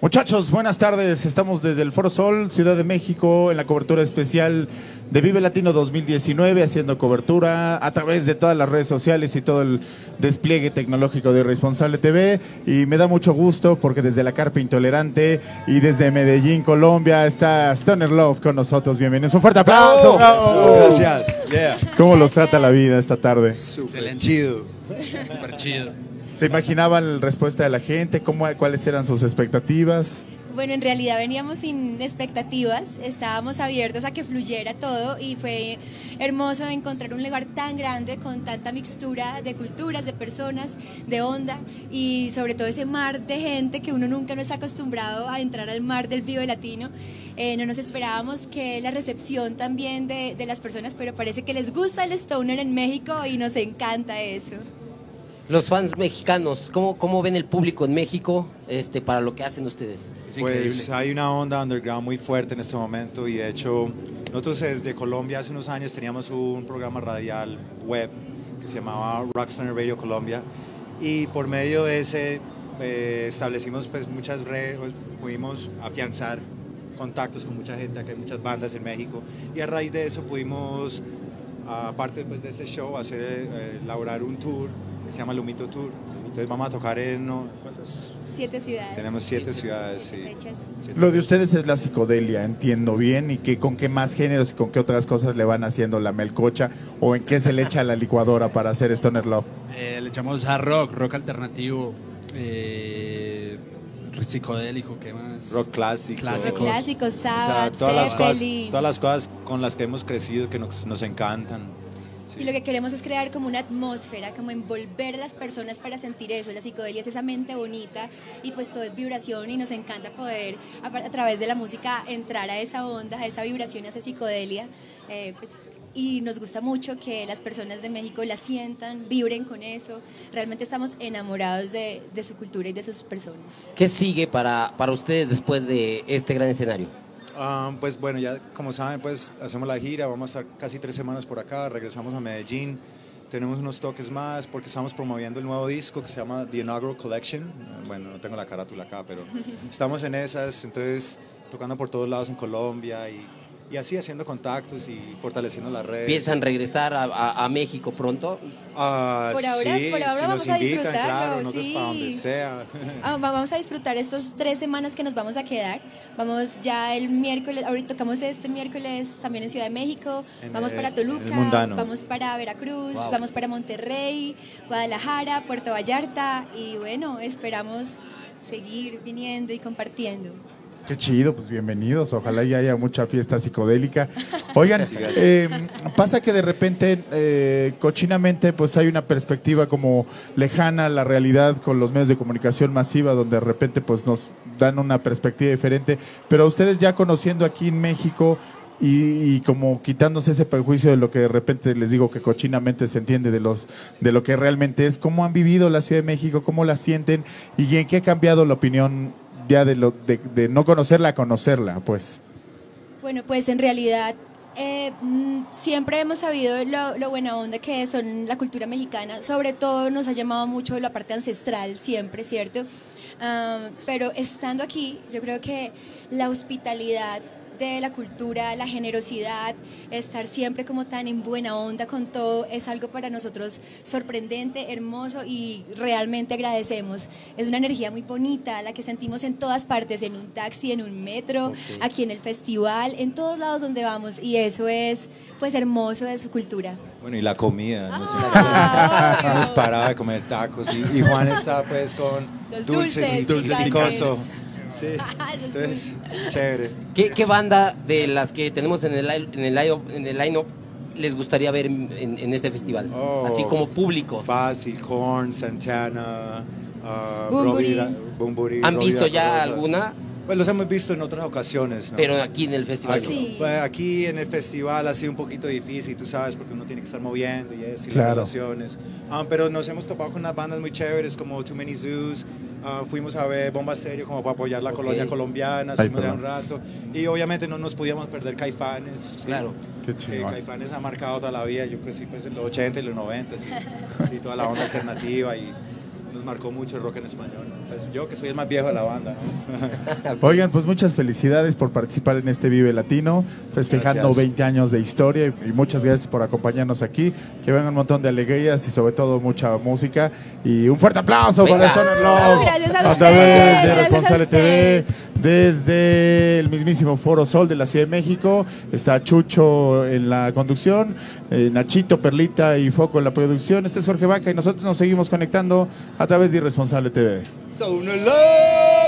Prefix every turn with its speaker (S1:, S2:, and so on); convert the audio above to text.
S1: Muchachos, buenas tardes. Estamos desde el Foro Sol, Ciudad de México, en la cobertura especial de Vive Latino 2019, haciendo cobertura a través de todas las redes sociales y todo el despliegue tecnológico de Irresponsable TV. Y me da mucho gusto porque desde la Carpa Intolerante y desde Medellín, Colombia, está Stoner Love con nosotros. Bienvenidos. Un fuerte aplauso.
S2: Gracias. Yeah.
S1: ¿Cómo los trata la vida esta tarde?
S2: Súper chido.
S3: Súper chido.
S1: ¿Se imaginaban la respuesta de la gente? ¿Cuáles eran sus expectativas?
S4: Bueno, en realidad veníamos sin expectativas, estábamos abiertos a que fluyera todo y fue hermoso encontrar un lugar tan grande con tanta mixtura de culturas, de personas, de onda y sobre todo ese mar de gente que uno nunca no está acostumbrado a entrar al mar del Vive Latino. No nos esperábamos que la recepción también de las personas, pero parece que les gusta el Stoner en México y nos encanta eso.
S5: Los fans mexicanos, ¿cómo ven el público en México para lo que hacen ustedes?
S2: Pues hay una onda underground muy fuerte en este momento y de hecho nosotros desde Colombia hace unos años teníamos un programa radial web que se llamaba Rockstar Radio Colombia y por medio de ese establecimos pues muchas redes, pues, pudimos afianzar contactos con mucha gente, acá hay muchas bandas en México y a raíz de eso pudimos, aparte pues, de este show, elaborar un tour que se llama Lumito Tour. Entonces vamos a tocar en, ¿cuántas?
S4: 7 ciudades.
S2: Tenemos 7 ciudades, sí.
S4: Fechas.
S1: Lo de ustedes es la psicodelia, entiendo bien, y con qué más géneros y con qué otras cosas le van haciendo la melcocha, o en qué se le echa a la licuadora para hacer Stoner Love.
S3: Le echamos hard rock, rock alternativo, psicodélico, ¿qué más?
S2: Rock clásico.
S4: Clásicos, Sabbath,
S2: todas las cosas con las que hemos crecido que nos encantan. Sí.
S4: Y lo que queremos es crear como una atmósfera, como envolver a las personas para sentir eso. La psicodelia es esa mente bonita y pues todo es vibración y nos encanta poder a través de la música entrar a esa onda, a esa vibración, a esa psicodelia. Y nos gusta mucho que las personas de México la sientan, vibren con eso. Realmente estamos enamorados de su cultura y de sus personas.
S5: ¿Qué sigue para ustedes después de este gran escenario?
S2: Pues bueno, ya como saben, pues hacemos la gira, vamos a estar casi 3 semanas por acá, regresamos a Medellín, tenemos unos toques más porque estamos promoviendo el nuevo disco que se llama The Inaugural Collection. Bueno, no tengo la carátula acá, pero estamos en esas, entonces tocando por todos lados en Colombia y así haciendo contactos y fortaleciendo las redes.
S5: ¿Piensan regresar a México pronto?
S4: Por ahora
S2: sí,
S4: por ahora
S2: si
S4: vamos
S2: nos
S4: a
S2: invitan,
S4: disfrutarlo,
S2: claro, nosotros
S4: sí.
S2: para donde sea.
S4: Vamos a disfrutar estos 3 semanas que nos vamos a quedar. Vamos ya el miércoles, ahorita tocamos este miércoles también en Ciudad de México, vamos para Toluca, vamos para Veracruz,
S5: Wow.
S4: Vamos para Monterrey, Guadalajara, Puerto Vallarta y bueno, esperamos seguir viniendo y compartiendo.
S1: Qué chido, pues bienvenidos, ojalá y haya mucha fiesta psicodélica. Oigan, pasa que de repente, cochinamente, pues hay una perspectiva como lejana a la realidad con los medios de comunicación masiva, donde de repente pues nos dan una perspectiva diferente, pero ustedes ya conociendo aquí en México y como quitándose ese prejuicio de lo que de repente les digo que cochinamente se entiende de lo que realmente es, ¿cómo han vivido la Ciudad de México? ¿Cómo la sienten? ¿Y en qué ha cambiado la opinión ya de no conocerla a conocerla, pues?
S4: Bueno, pues en realidad siempre hemos sabido lo buena onda que son la cultura mexicana, sobre todo nos ha llamado mucho la parte ancestral siempre, ¿cierto? Pero estando aquí, yo creo que la hospitalidad de la cultura, la generosidad, estar siempre como tan en buena onda con todo, es algo para nosotros sorprendente, hermoso y realmente agradecemos. Es una energía muy bonita, la que sentimos en todas partes, en un taxi, en un metro, aquí en el festival, en todos lados donde vamos y eso es pues hermoso de su cultura.
S2: Bueno, y la comida, no nos paraba de comer tacos y Juan está pues con
S4: Los
S2: dulces y
S4: picantes.
S2: coso. Sí, entonces, chévere.
S5: ¿Qué banda de las que tenemos en el line-up les gustaría ver en este festival? Así como público.
S2: Fácil, Korn, Santana,
S4: Bunbury.
S5: ¿Han visto ya alguna?
S2: Pues los hemos visto en otras ocasiones, ¿no?
S5: Pero aquí en el festival.
S4: Sí.
S2: Pues aquí en el festival ha sido un poquito difícil, tú sabes, porque uno tiene que estar moviendo y eso, y
S1: Claro.
S2: las relaciones. Pero nos hemos topado con unas bandas muy chéveres como Too Many Zoos. Fuimos a ver Bomba Estéreo como para apoyar la colonia colombiana, estuvimos allá un rato. Y obviamente no nos podíamos perder Caifanes. ¿sí?
S5: Claro.
S1: Qué chingón.
S2: Caifanes ha marcado toda la vida, yo crecí pues en los 80 y los 90, ¿sí? Y toda la onda alternativa y nos marcó mucho el rock en español. Pues yo que soy el más viejo de la banda, ¿no?
S1: Oigan, pues muchas felicidades por participar en este Vive Latino, festejando
S2: Gracias.
S1: 20 años de historia y muchas gracias por acompañarnos aquí. Que vengan un montón de alegrías y sobre todo mucha música. Y un fuerte aplauso para
S5: Venga.
S1: Stoner Love.
S4: Gracias a
S1: Otra vez de
S4: ustedes, gracias a
S1: Responsable TV.
S4: ustedes.
S1: Desde el mismísimo Foro Sol de la Ciudad de México está Chucho en la conducción, Nachito, Perlita y Foco en la producción. Este es Jorge Vaca y nosotros nos seguimos conectando a través de Irresponsable TV.
S2: Stoner Love.